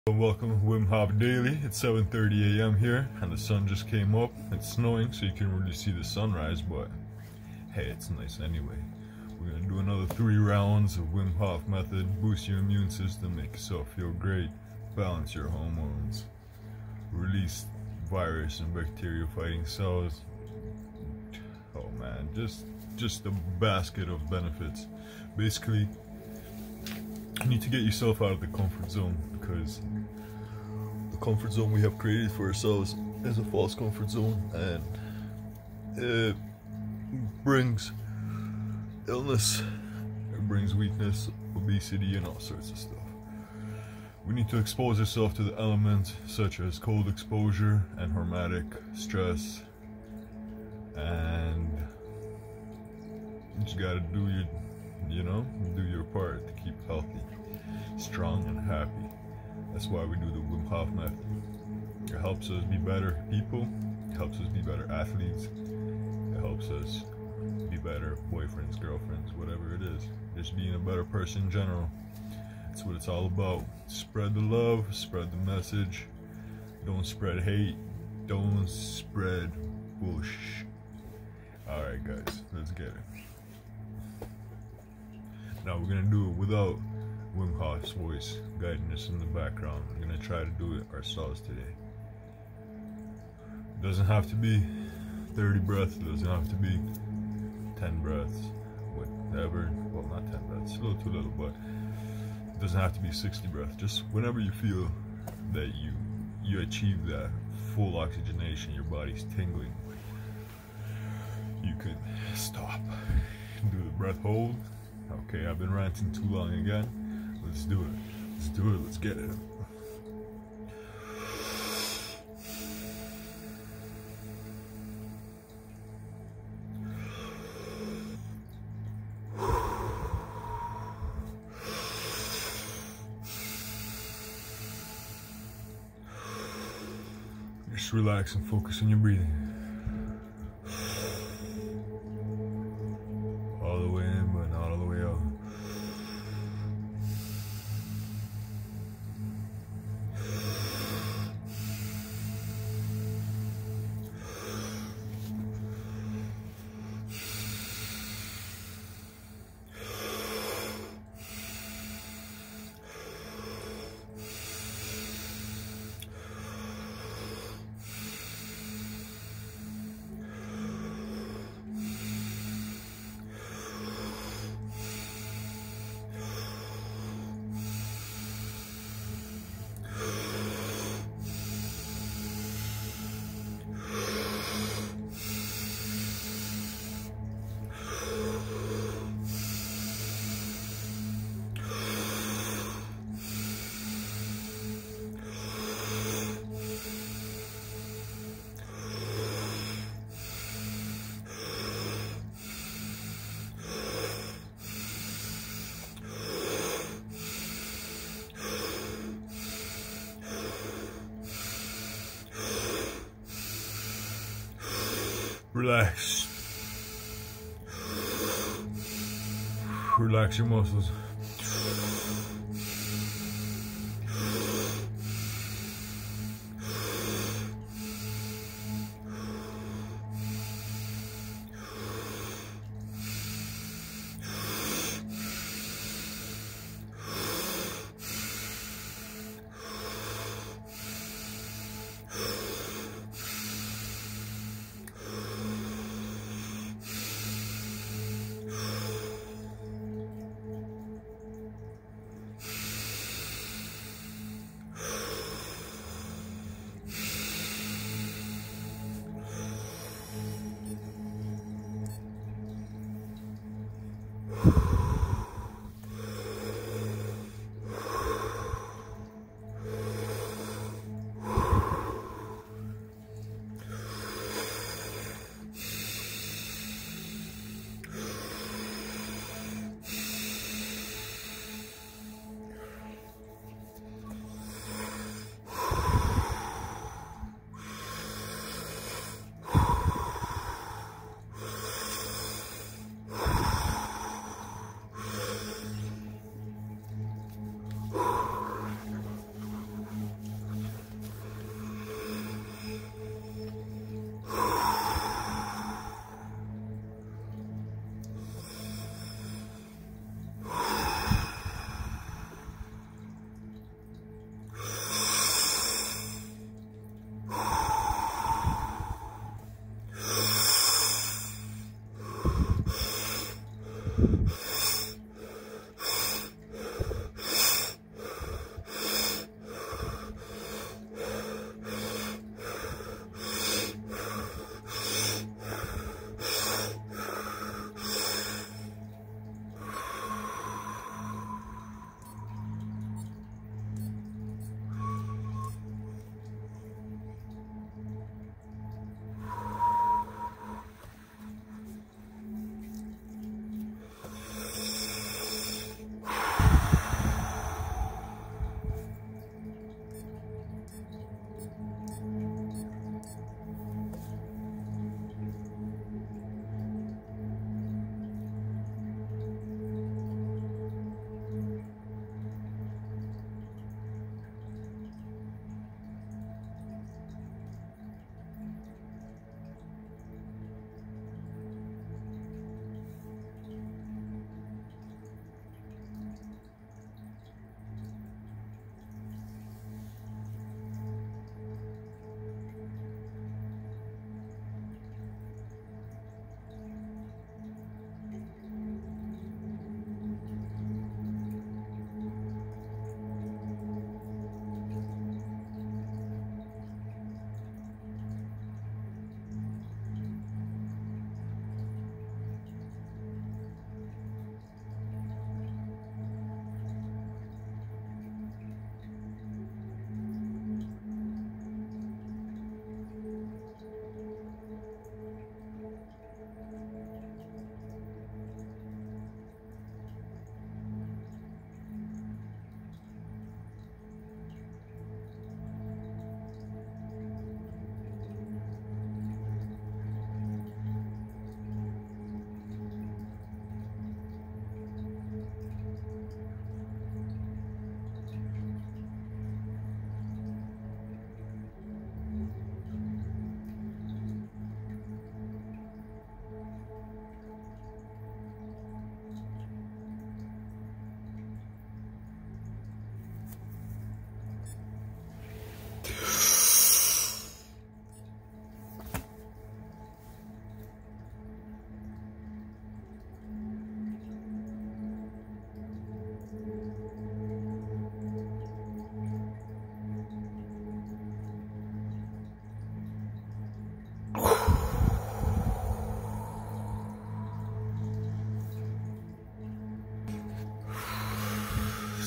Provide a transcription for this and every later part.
Welcome to Wim Hof Daily. It's 7:30 a.m. here and the sun just came up. It's snowing so you can really see the sunrise, but hey, it's nice anyway. We're gonna do another 3 rounds of Wim Hof method. Boost your immune system, make yourself feel great, balance your hormones, release virus and bacteria fighting cells. Oh man, just a basket of benefits. Basically, you need to get yourself out of the comfort zone, because the comfort zone we have created for ourselves is a false comfort zone, and it brings illness, it brings weakness, obesity, and all sorts of stuff. We need to expose ourselves to the elements such as cold exposure and hormetic stress, and you just gotta do your part to keep healthy, strong, and happy. That's why we do the Wim Hof method. It helps us be better people, it helps us be better athletes, it helps us be better boyfriends, girlfriends, whatever it is. Just being a better person in general. That's what it's all about. Spread the love, spread the message. Don't spread hate, don't spread bullshit. Alright guys, let's get it. Now we're gonna do it without Wim Hof's voice guiding us in the background. We're gonna try to do it ourselves today. It doesn't have to be 30 breaths, it doesn't have to be 10 breaths, whatever. Well, not 10 breaths, a little too little, but it doesn't have to be 60 breaths. Just whenever you feel that you achieve that full oxygenation, your body's tingling, you can stop. Do the breath hold. Okay, I've been ranting too long again. Let's do it. Let's do it. Let's get it. Just relax and focus on your breathing. All the way in, but not all the way out. Relax. Relax your muscles.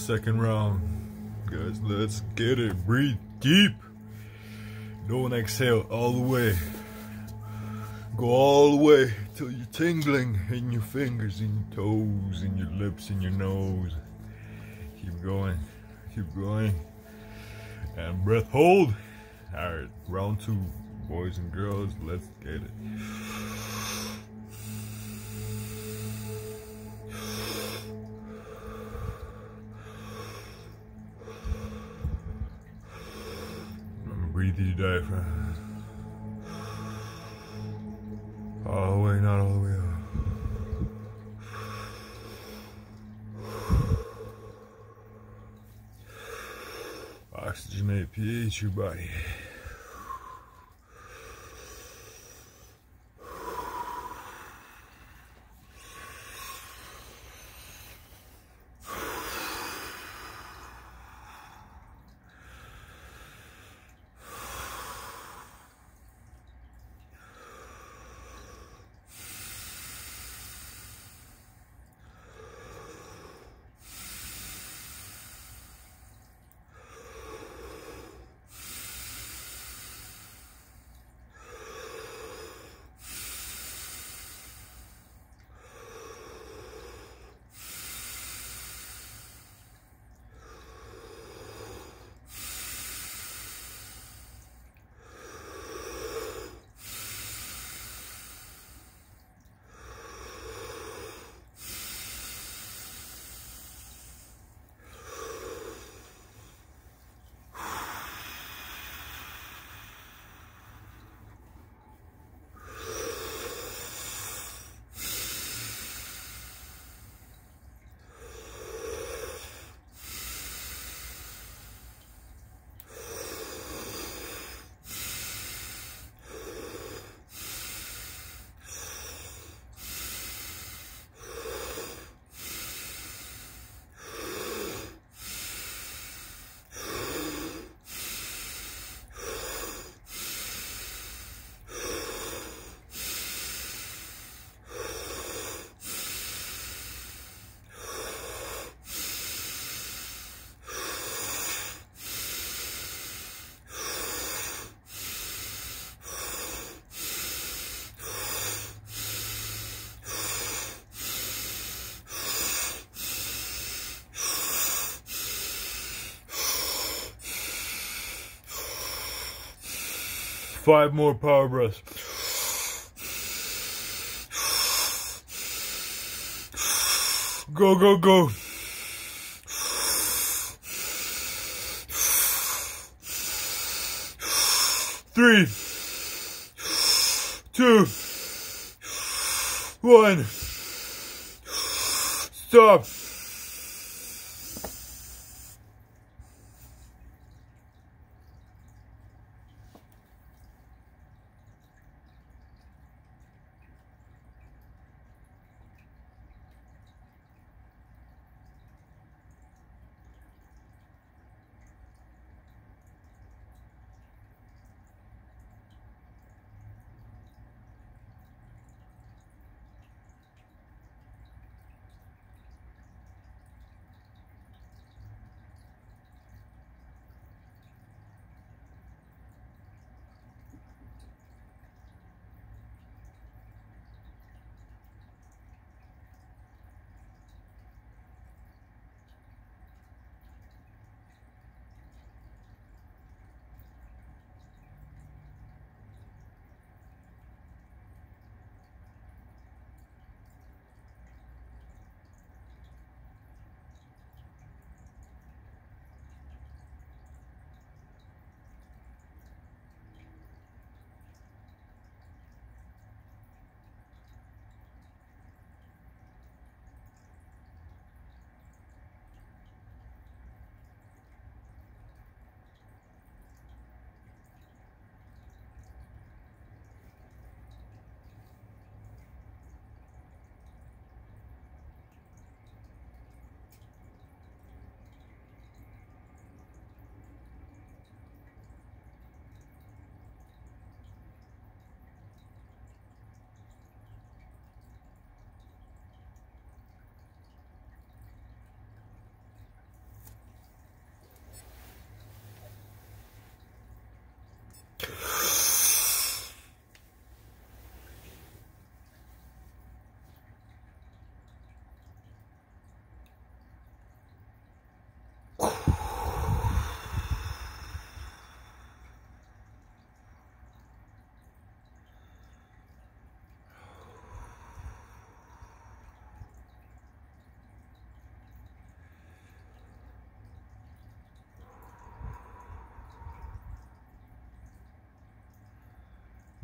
second round. Guys, let's get it. Breathe deep. Don't exhale all the way. Go all the way till you're tingling in your fingers, in your toes, in your lips, in your nose. Keep going. Keep going. And breath hold. Alright, round 2. Boys and girls, let's get it. Breathe through your diaphragm. All the way, not all the way up. Oxygenate pH your body. Five more power breaths. Go, go, go. Three, 2, 1. Stop.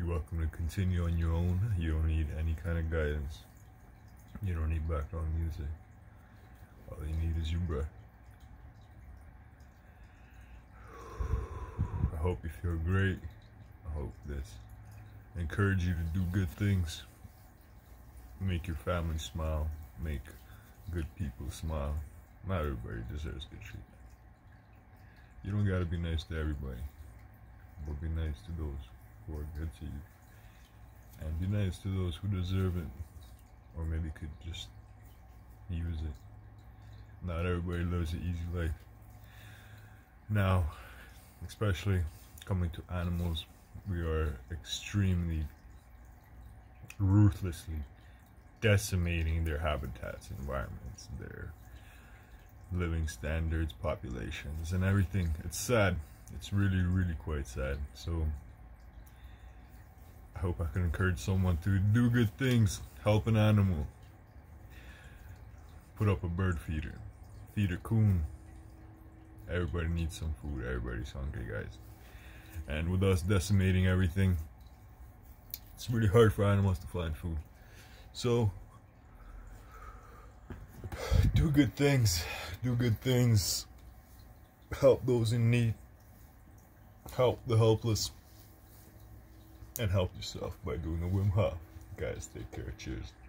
you're welcome to continue on your own. You don't need any kind of guidance. You don't need background music. All you need is your breath. I hope you feel great. I hope this encourage you to do good things. Make your family smile. Make good people smile. Not everybody deserves good treatment. You don't gotta be nice to everybody, but be nice to those who are good to you. And be nice to those who deserve it, or maybe could just use it. Not everybody lives an easy life. Now, especially coming to animals, we are extremely ruthlessly decimating their habitats, environments, their living standards, populations, and everything. It's sad. It's really, really quite sad. So I hope I can encourage someone to do good things, help an animal, put up a bird feeder, feed a coon. Everybody needs some food. Everybody's hungry, guys. And with us decimating everything, it's really hard for animals to find food. So do good things. Do good things. Help those in need. Help the helpless. And help yourself by doing a Wim Hof. Guys, take care. Cheers.